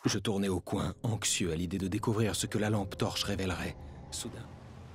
Je tournais au coin, anxieux à l'idée de découvrir ce que la lampe torche révélerait. Soudain...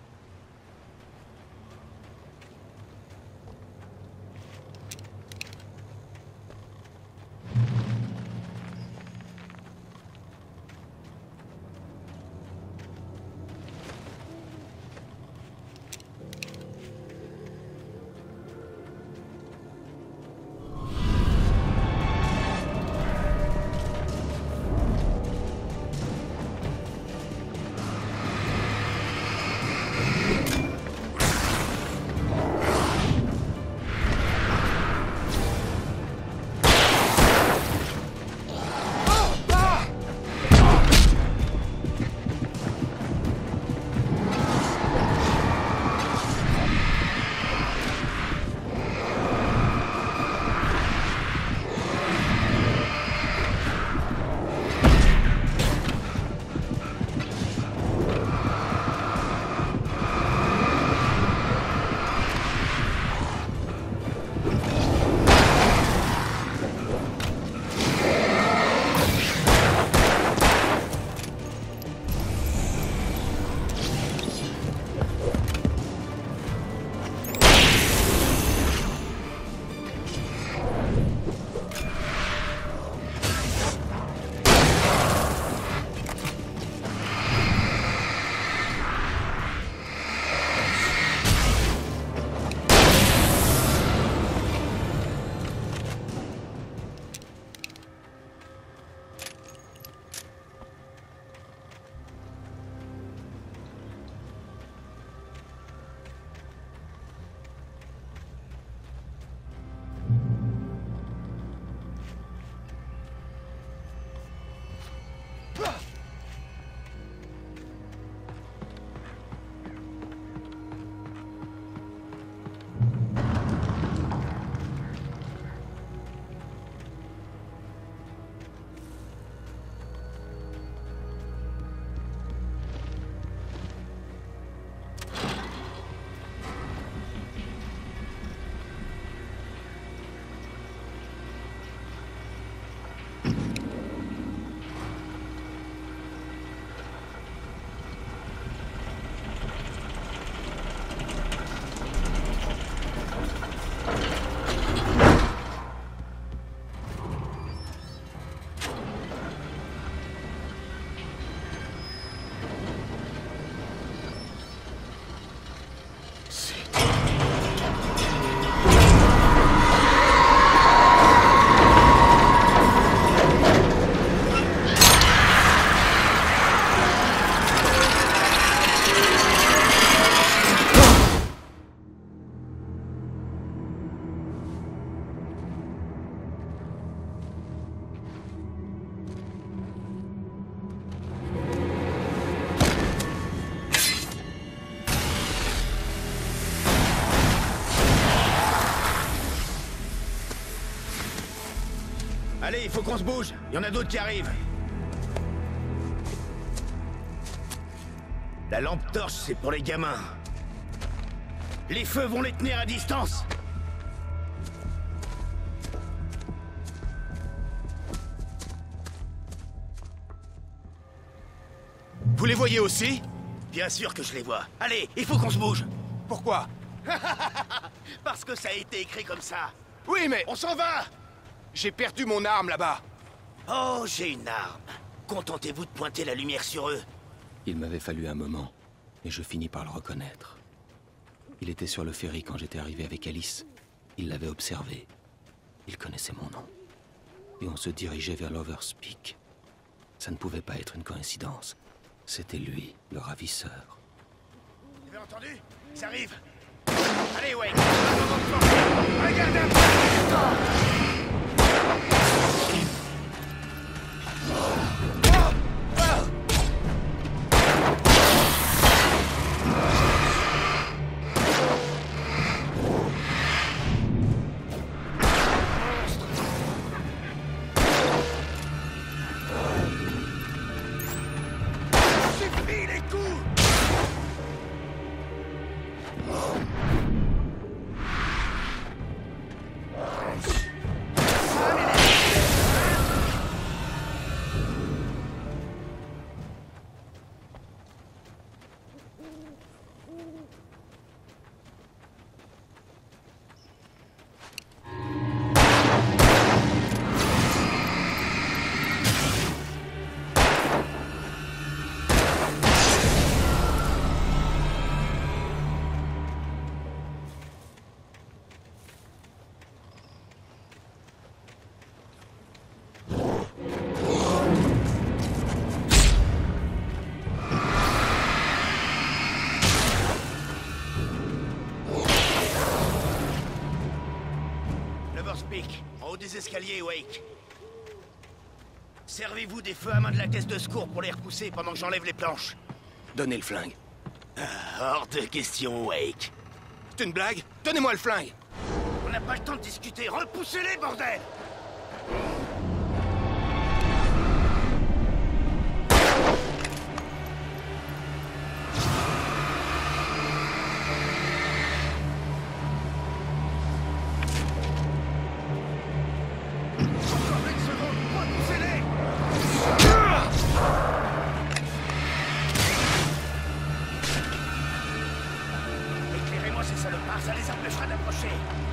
Allez, il faut qu'on se bouge. Il y en a d'autres qui arrivent. La lampe torche, c'est pour les gamins. Les feux vont les tenir à distance. Vous les voyez aussi? Bien sûr que je les vois. Allez, il faut qu'on se bouge. Pourquoi? Parce que ça a été écrit comme ça. Oui, mais... On s'en va! J'ai perdu mon arme là-bas. Oh, j'ai une arme. Contentez-vous de pointer la lumière sur eux. Il m'avait fallu un moment, et je finis par le reconnaître. Il était sur le ferry quand j'étais arrivé avec Alice. Il l'avait observé. Il connaissait mon nom. Et on se dirigeait vers Lover's Peak. Ça ne pouvait pas être une coïncidence. C'était lui, le ravisseur. Vous avez entendu? Ça arrive. Allez, Wayne. Regardez un peu. haut des escaliers, Wake. Servez-vous des feux à main de la caisse de secours pour les repousser pendant que j'enlève les planches. Donnez le flingue. Hors de question, Wake. C'est une blague? Donnez-moi le flingue! On n'a pas le temps de discuter. Repoussez-les, bordel! Encore une seconde, repoussez-les! Éclairez-moi ces salopards, ça les empêchera d'approcher.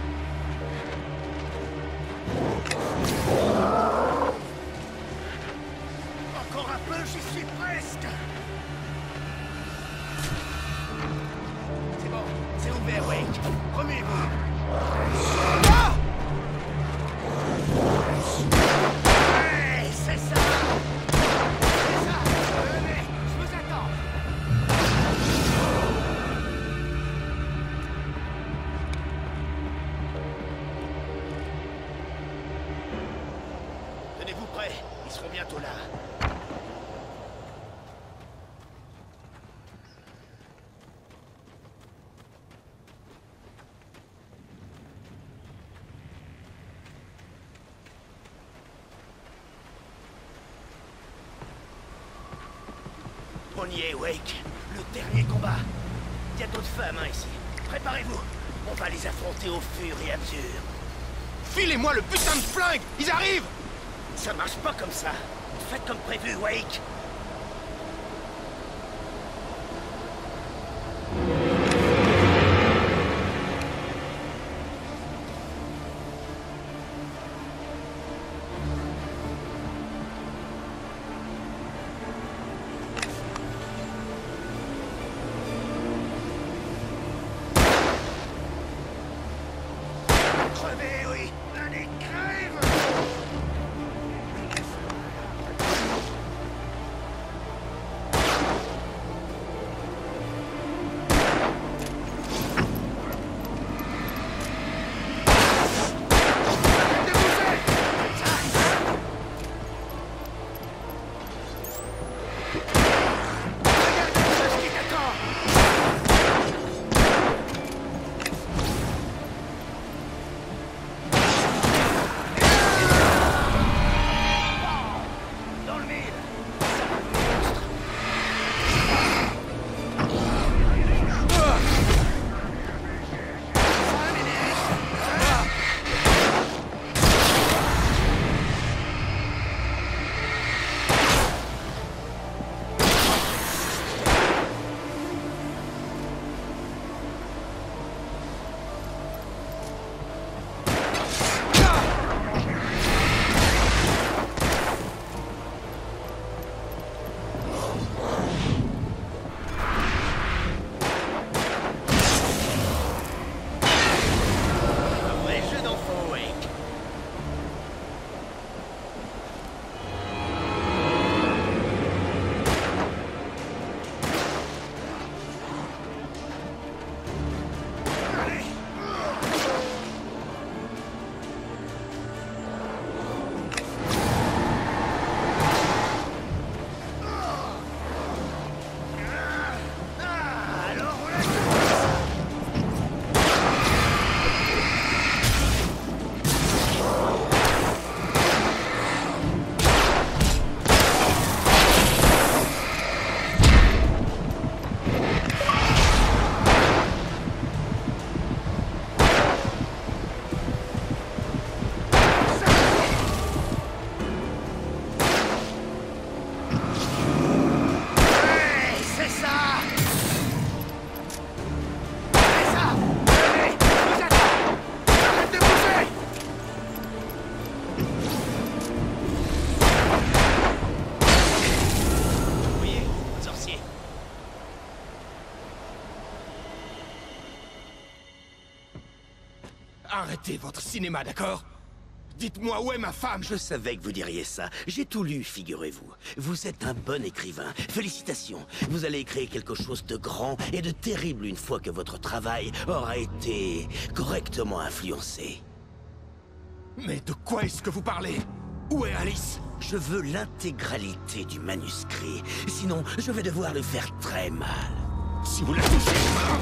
Encore un peu, j'y suis presque. C'est bon, c'est ouvert, Wake. Remuez-vous. Ah! Ouais, c'est ça. C'est ça. Venez, je vous attends. Tenez-vous prêts, ils seront bientôt là. On y est, Wake. Le dernier combat. Il y a d'autres feux à main ici. Préparez-vous. On va les affronter au fur et à mesure. Filez-moi le putain de flingue! Ils arrivent! Ça marche pas comme ça. Faites comme prévu, Wake. Crevez, oui. Allez, crève! Dans le mille. Un vrai jeu d'enfant, Wake. Allez. Alors on l'a. Ouais, c'est ça! C'est ça! Venez, je vous attends! Arrête de bouger! Vous voyez, sorcier. Arrêtez votre cinéma, d'accord? Dites-moi où est ma femme? Je savais que vous diriez ça. J'ai tout lu, figurez-vous. Vous êtes un bon écrivain. Félicitations. Vous allez créer quelque chose de grand et de terrible une fois que votre travail aura été correctement influencé. Mais de quoi est-ce que vous parlez? Où est Alice? Je veux l'intégralité du manuscrit. Sinon, je vais devoir lui faire très mal. Si vous la touchez...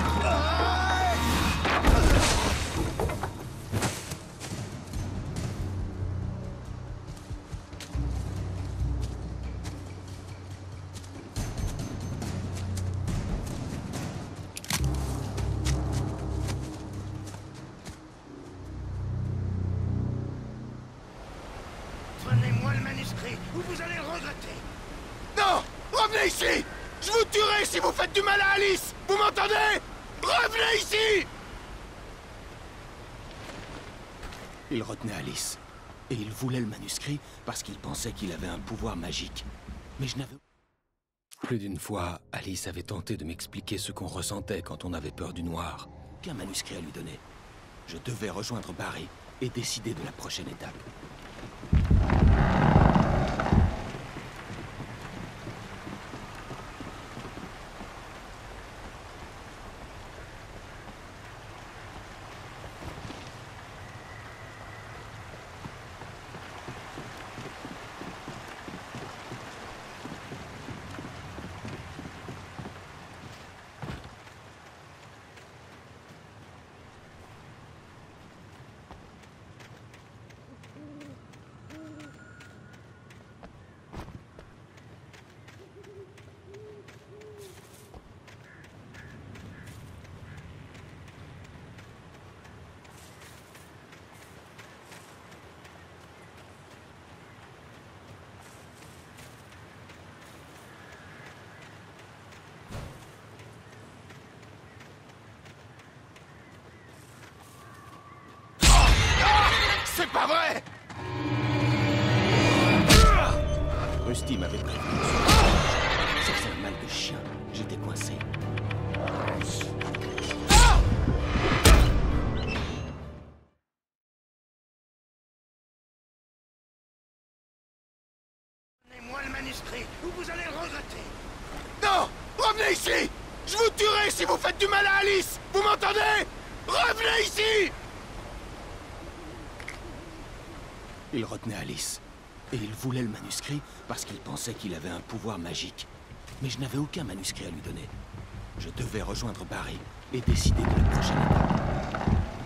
Prenez-moi le manuscrit ou vous allez le regretter. Non! Revenez ici! Je vous tuerai si vous faites du mal à Alice! Vous m'entendez? Revenez ici! Il retenait Alice. Et il voulait le manuscrit parce qu'il pensait qu'il avait un pouvoir magique. Mais je n'avais... Plus d'une fois, Alice avait tenté de m'expliquer ce qu'on ressentait quand on avait peur du noir. Qu'un manuscrit à lui donner. Je devais rejoindre Barry et décider de la prochaine étape. C'est pas vrai! Rusty m'avait prévenu. Ça faisait un mal de chien. J'étais coincé. Donnez-moi le manuscrit ou vous allez le regretter. Non! Revenez ici! Je vous tuerai si vous faites du mal à Alice! Vous m'entendez? Revenez ici! Il retenait Alice. Et il voulait le manuscrit parce qu'il pensait qu'il avait un pouvoir magique. Mais je n'avais aucun manuscrit à lui donner. Je devais rejoindre Barry et décider de la prochaine étape.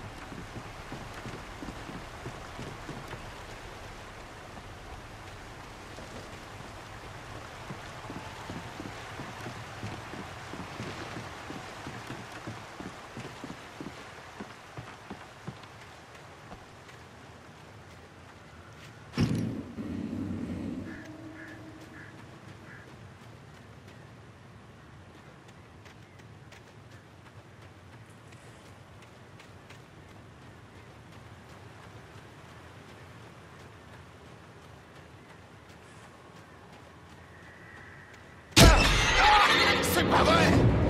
C'est pas vrai!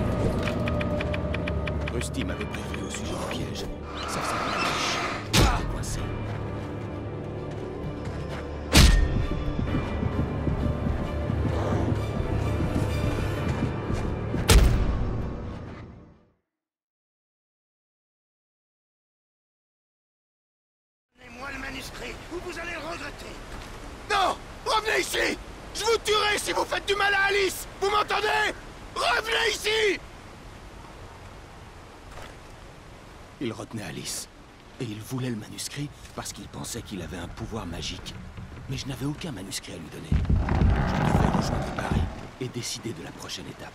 Rusty m'avait prévenu au sujet du piège. Ça faisait un mal de chien. J'étais coincé. Donnez-moi le manuscrit ou vous allez le regretter. Non! Revenez ici! Je vous tuerai si vous faites du mal à Alice! Vous m'entendez? Revenez ici! Il retenait Alice. Et il voulait le manuscrit parce qu'il pensait qu'il avait un pouvoir magique. Mais je n'avais aucun manuscrit à lui donner. Je devais rejoindre Barry et décider de la prochaine étape.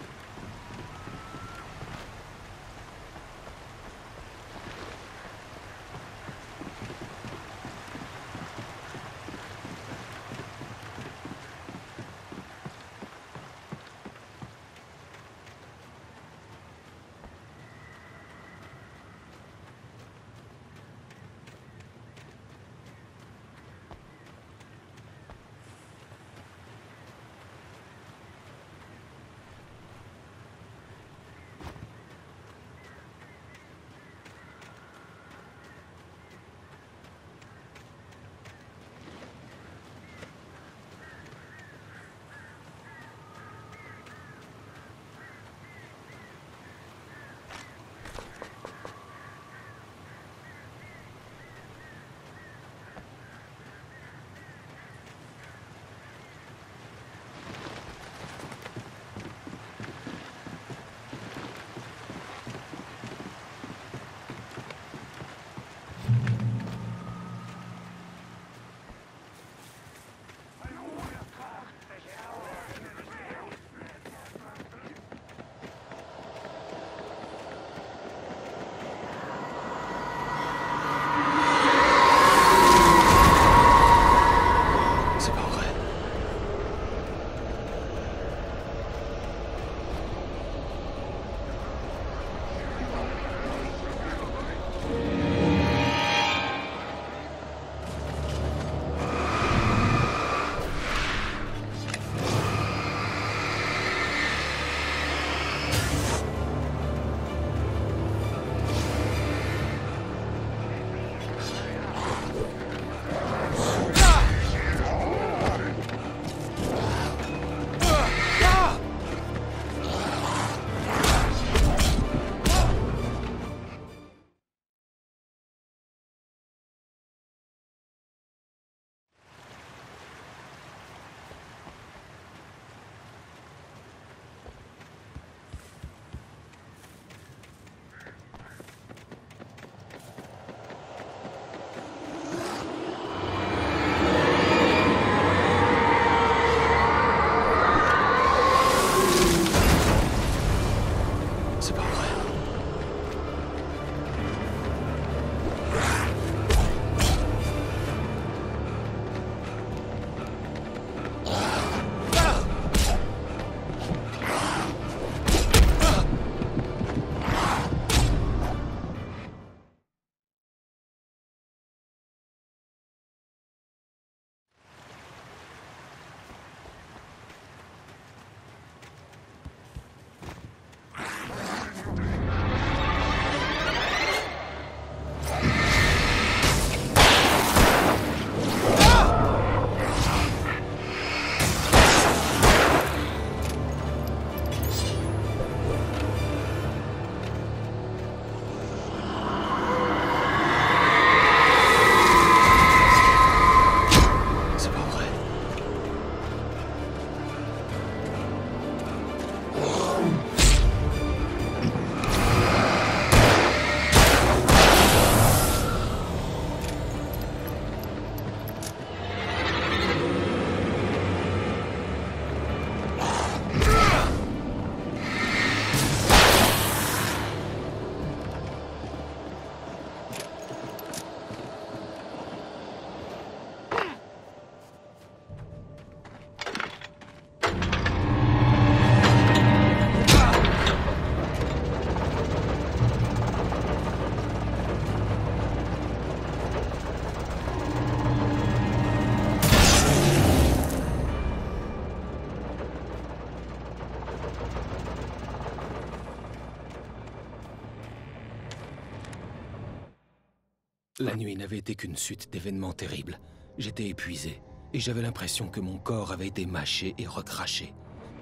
La nuit n'avait été qu'une suite d'événements terribles. J'étais épuisé, et j'avais l'impression que mon corps avait été mâché et recraché.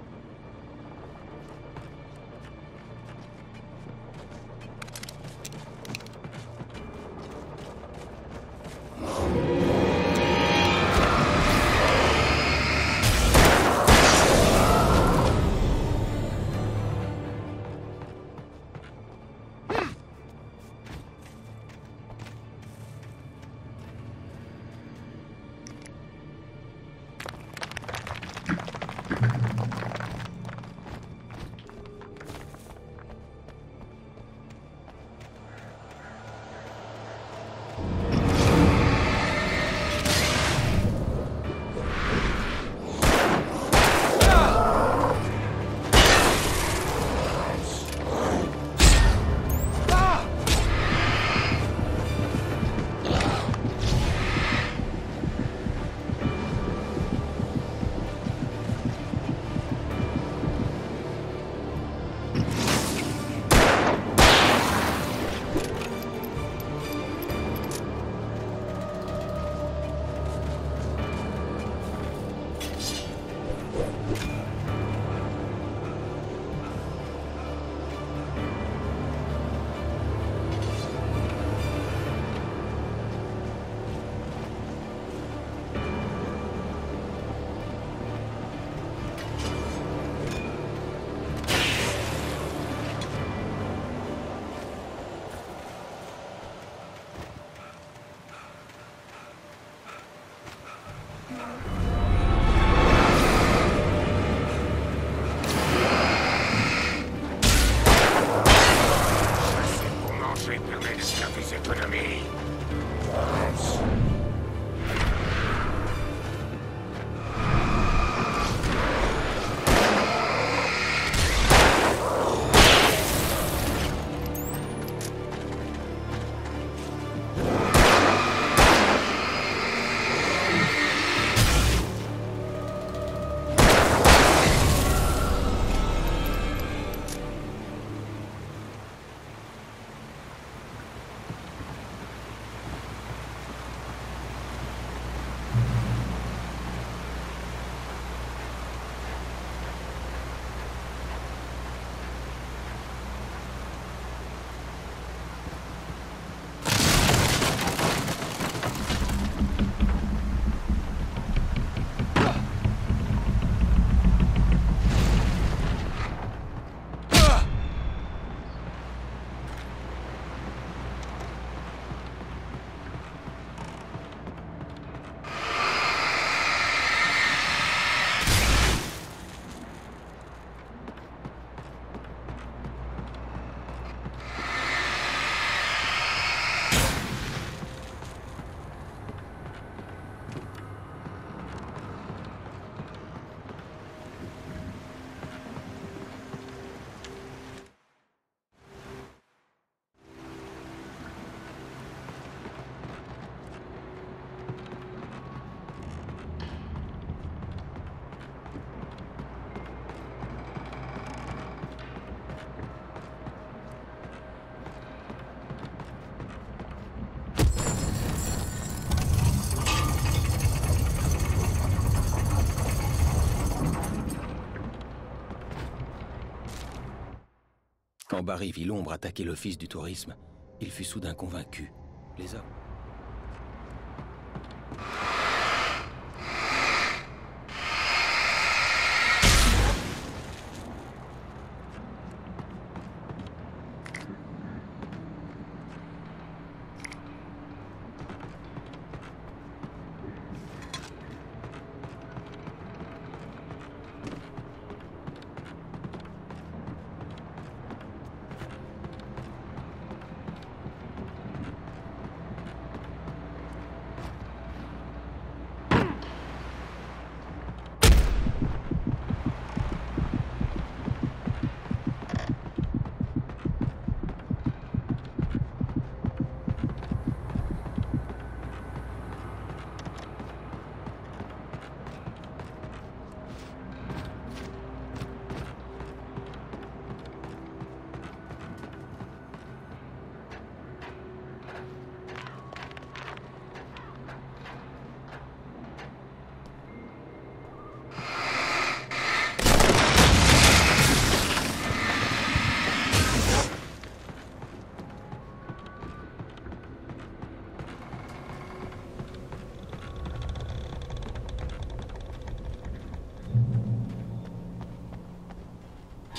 Quand Barry vit l'ombre attaquer l'office du tourisme, il fut soudain convaincu. Les hommes...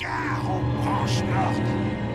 Gare aux branches mortes.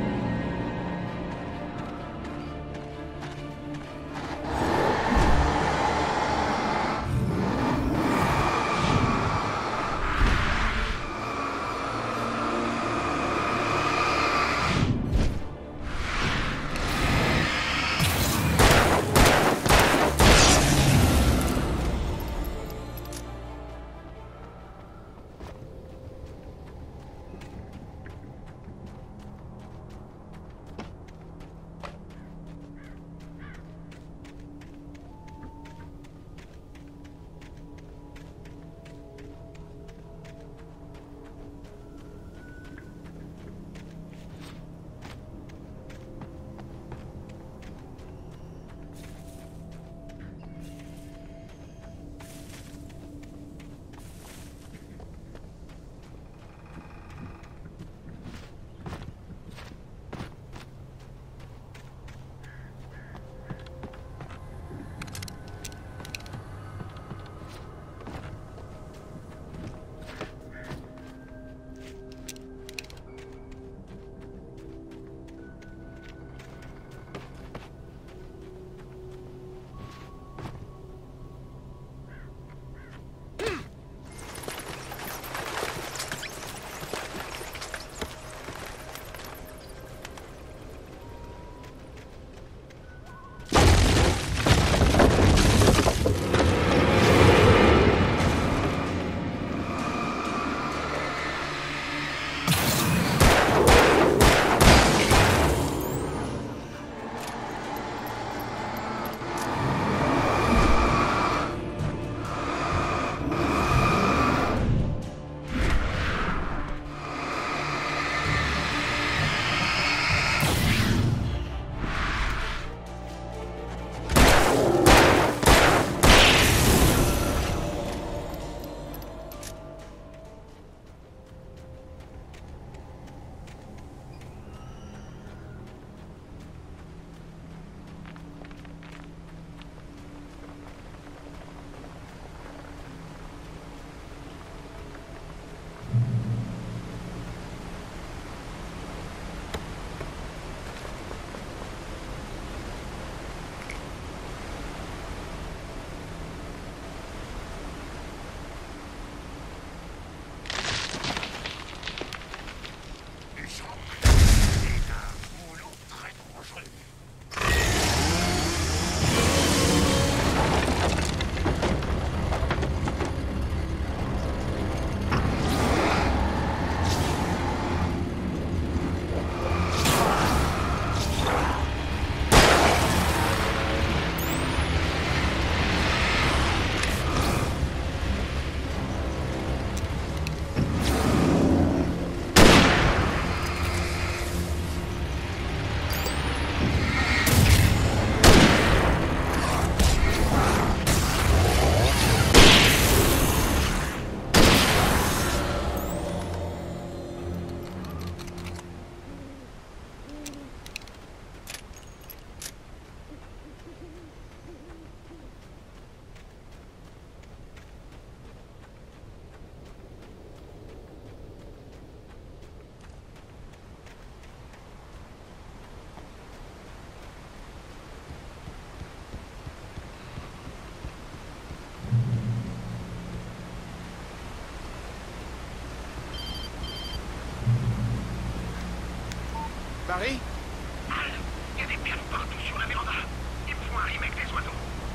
Barry? Il y a des perles partout sur la véranda. Il me faut un rime avec des oiseaux.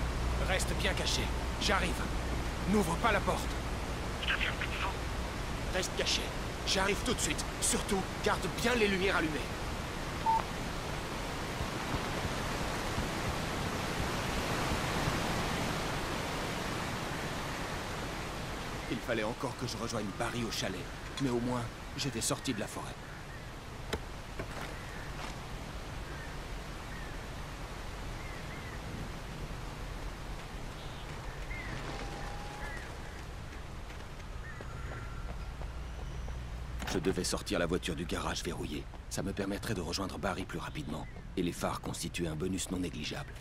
Reste bien caché. J'arrive. N'ouvre pas la porte. Je te fais un peu de faux. Reste caché. J'arrive tout de suite. Surtout, garde bien les lumières allumées. Il fallait encore que je rejoigne Barry au chalet. Mais au moins, j'étais sorti de la forêt. Je devais sortir la voiture du garage verrouillée. Ça me permettrait de rejoindre Barry plus rapidement. Et les phares constituaient un bonus non négligeable.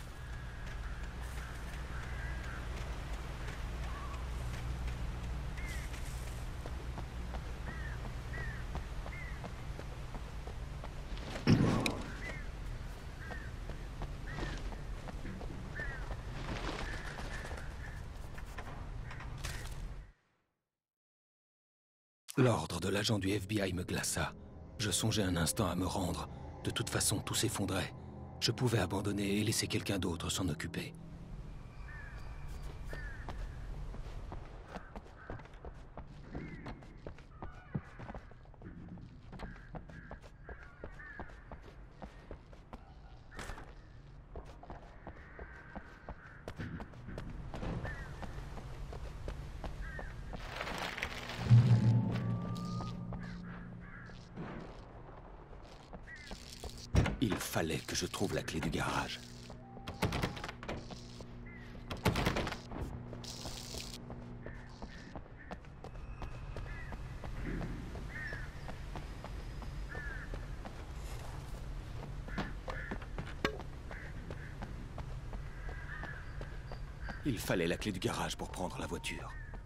L'ordre de l'agent du FBI me glaça. Je songeais un instant à me rendre. De toute façon, tout s'effondrait. Je pouvais abandonner et laisser quelqu'un d'autre s'en occuper. Il fallait que je trouve la clé du garage. Il fallait la clé du garage pour prendre la voiture.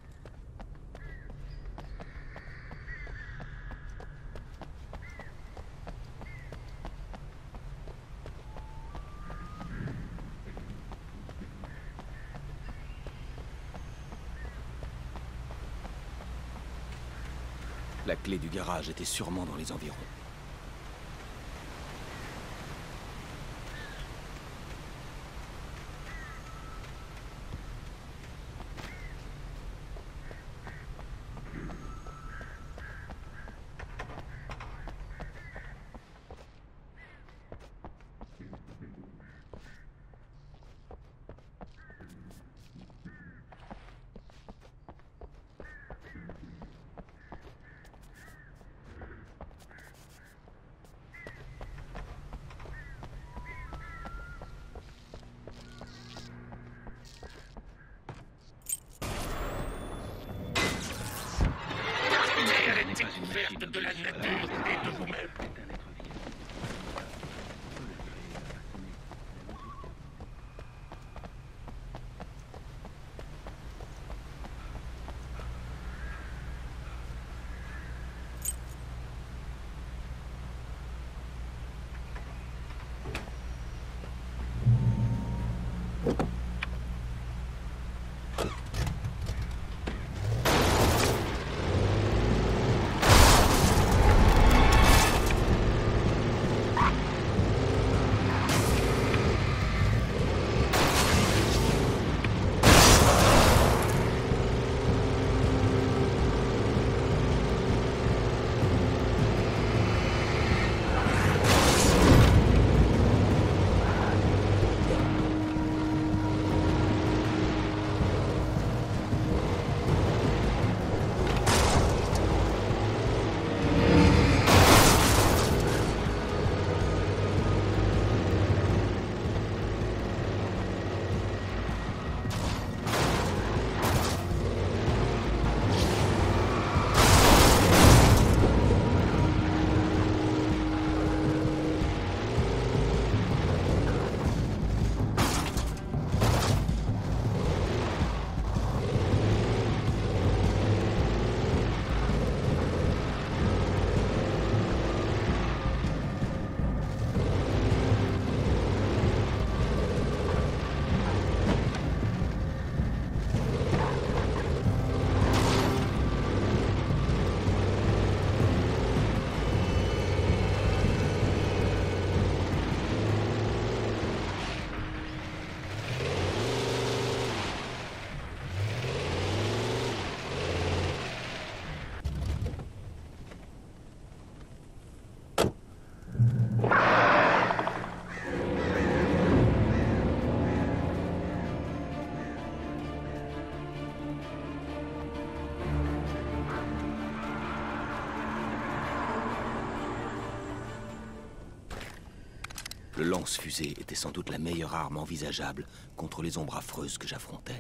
La clé du garage était sûrement dans les environs. De la nature et de vous-même. Le lance-fusée était sans doute la meilleure arme envisageable contre les ombres affreuses que j'affrontais.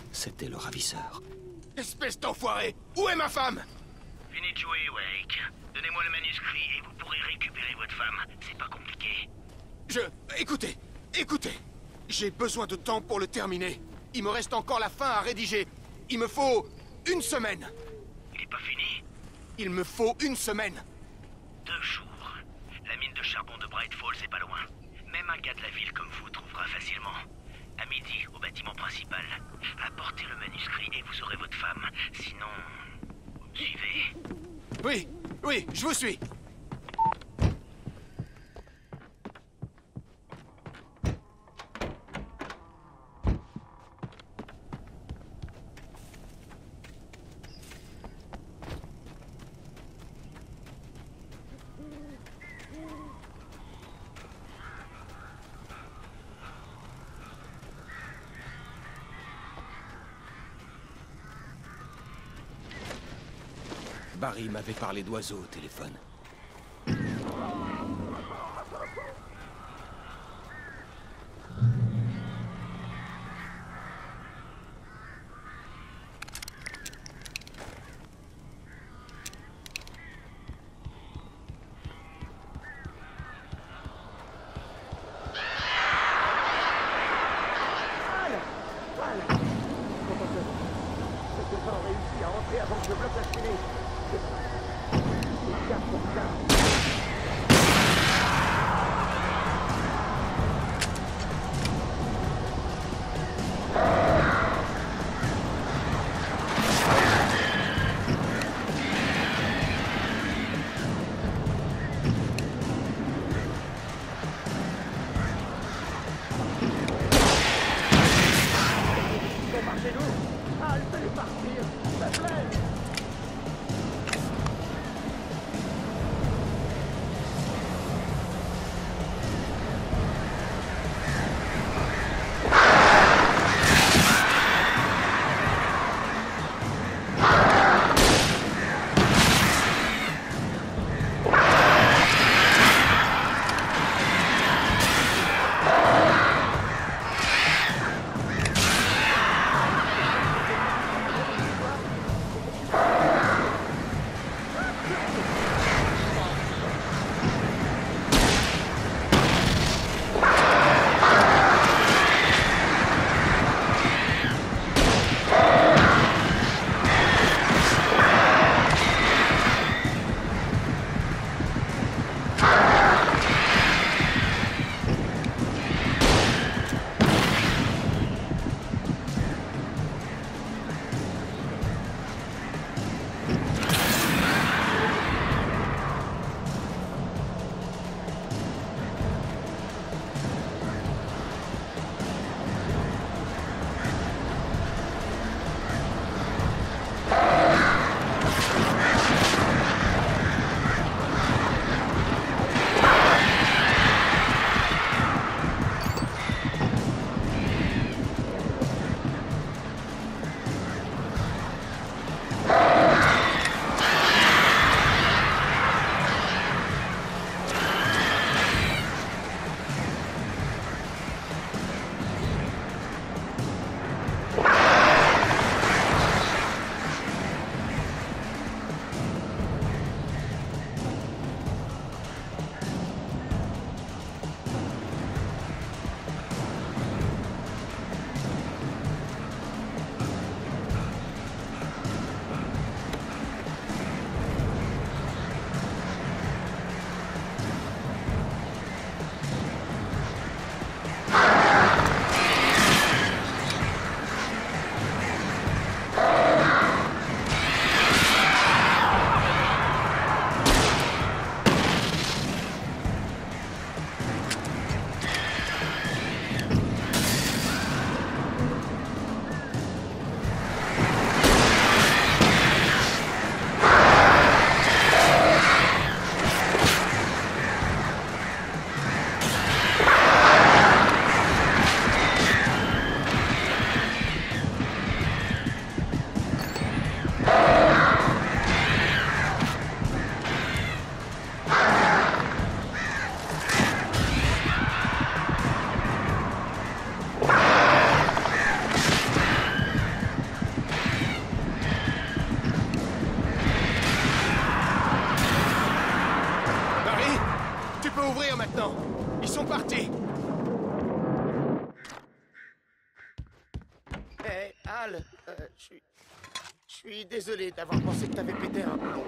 C'était le ravisseur. Espèce d'enfoiré! Où est ma femme? Venez de jouer, Wake. Donnez-moi le manuscrit et vous pourrez récupérer votre femme. C'est pas compliqué. Écoutez, écoutez! J'ai besoin de temps pour le terminer. Il me reste encore la fin à rédiger. Il me faut 1 semaine. Il est pas fini? Il me faut 1 semaine. 2 jours. La mine de charbon de Bright Falls, c'est pas loin. Même un gars de la ville comme vous trouvera facilement. À midi, au bâtiment principal. Apportez le manuscrit et vous aurez votre femme. Sinon... Vous me suivez? Oui, oui, je vous suis. Barry m'avait parlé d'oiseaux au téléphone. Je suis désolé d'avoir pensé que t'avais pété un plomb.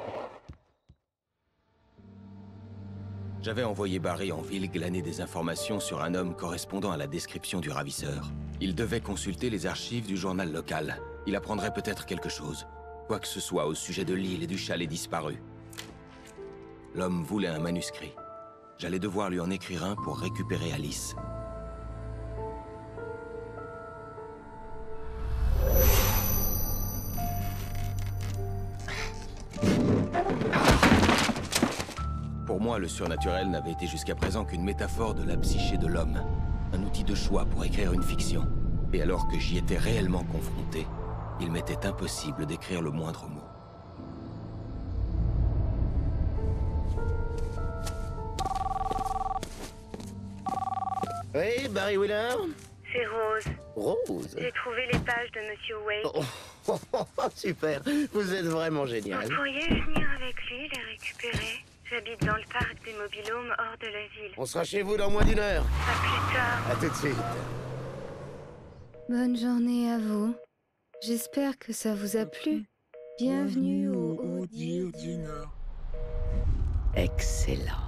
J'avais envoyé Barry en ville glaner des informations sur un homme correspondant à la description du ravisseur. Il devait consulter les archives du journal local. Il apprendrait peut-être quelque chose. Quoi que ce soit au sujet de l'île et du chalet disparu. L'homme voulait un manuscrit. J'allais devoir lui en écrire un pour récupérer Alice. Pour moi, le surnaturel n'avait été jusqu'à présent qu'une métaphore de la psyché de l'homme. Un outil de choix pour écrire une fiction. Et alors que j'y étais réellement confronté, il m'était impossible d'écrire le moindre mot. Oui, Barry Wheeler? C'est Rose. Rose? J'ai trouvé les pages de Monsieur Wade. Super, vous êtes vraiment génial. Vous pourriez venir avec lui les récupérer? J'habite dans le parc des mobilhomes hors de la ville. On sera chez vous dans moins d'1 heure. À plus tard. À tout de suite. Bonne journée à vous. J'espère que ça vous a plu. Bienvenue au Haut du Nord. Excellent.